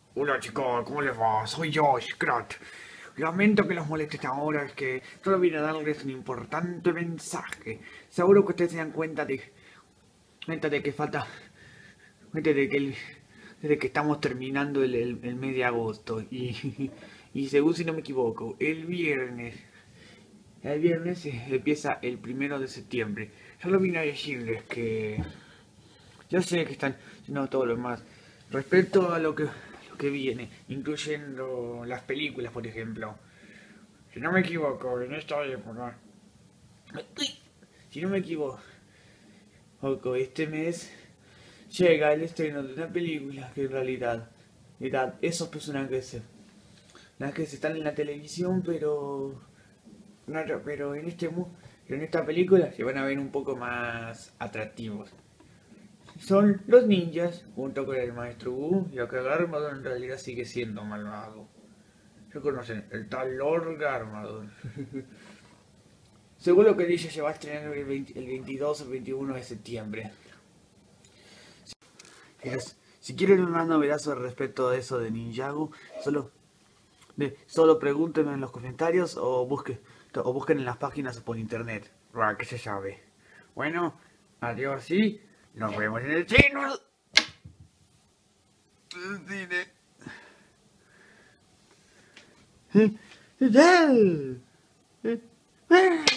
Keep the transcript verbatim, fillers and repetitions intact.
Hola chicos, ¿cómo les va? Soy yo, Scrat. Lamento que los moleste esta hora, es que solo vine a darles un importante mensaje. Seguro que ustedes se dan cuenta de, cuenta de que falta, cuenta de que, el- desde que estamos terminando el, el- el mes de agosto. Y, y según si no me equivoco, el viernes, el viernes eh, empieza el primero de septiembre. Solo vine a decirles que yo sé que están haciendo todo lo demás. Respecto a lo que, lo que viene, incluyendo las películas, por ejemplo. Si no me equivoco, en esta época. Si no me equivoco, este mes llega el estreno de una película que en realidad, en realidad esos personajes, personajes están en la televisión, pero no, no, pero en este mu- en esta película se van a ver un poco más atractivos. Son los ninjas, junto con el maestro Wu, y acá Garmadon en realidad sigue siendo malvado. ¿Se conocen? El tal Lord Garmadon. Según lo que dice, se va a estrenar el, veinte el veintidós o veintiuno de septiembre. Es- si quieren una novedad sobre respecto a eso de Ninjago, solo, de, solo pregúntenme en los comentarios o, busque, o busquen en las páginas o por internet. Ah, ¿qué se sabe? Bueno, adiós y nos vemos en el chino. Cine. ¡Eh! ¡Eh! ¡Eh!